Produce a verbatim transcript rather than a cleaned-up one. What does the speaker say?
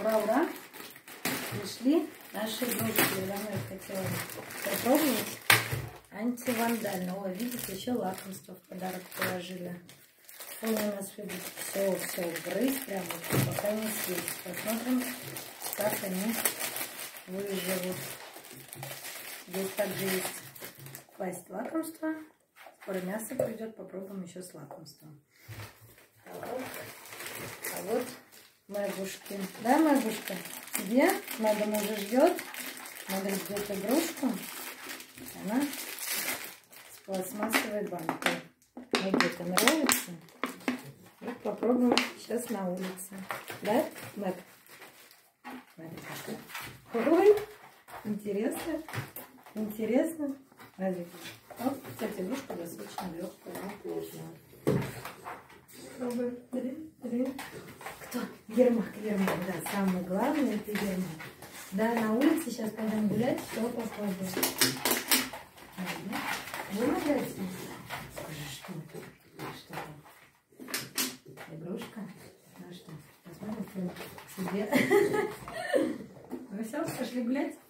Ура, ура! Пришли наши игрушки. Я давно их хотела попробовать. Антивандально. Ой, видите, еще лакомство в подарок положили. Ой, у нас любит все, все грызть прямо, пока не съесть. Посмотрим, как они выживут. Здесь также есть пасть лакомства. Скоро мясо придет, попробуем еще с лакомством. А вот, а вот Мэгушки. Да, Мэгушка? Тебе? Мэган уже ждет. Мэган ждет игрушку. Она с пластмассовой банкой. Мэгге это нравится. И попробуем сейчас на улице. Да, Мэг? Ой, интересно. Интересно. Разве? Вот, кстати, игрушка достаточно легкая, но пробуем. Кто? Ермак, Ермак, да, самое главное это Ермак. Да, на улице сейчас пойдем гулять, все попробуем. Вы нравится? Скажи, что это? Что там? Игрушка? Ну что, посмотрим фильм к себе. Ну все, пошли гулять?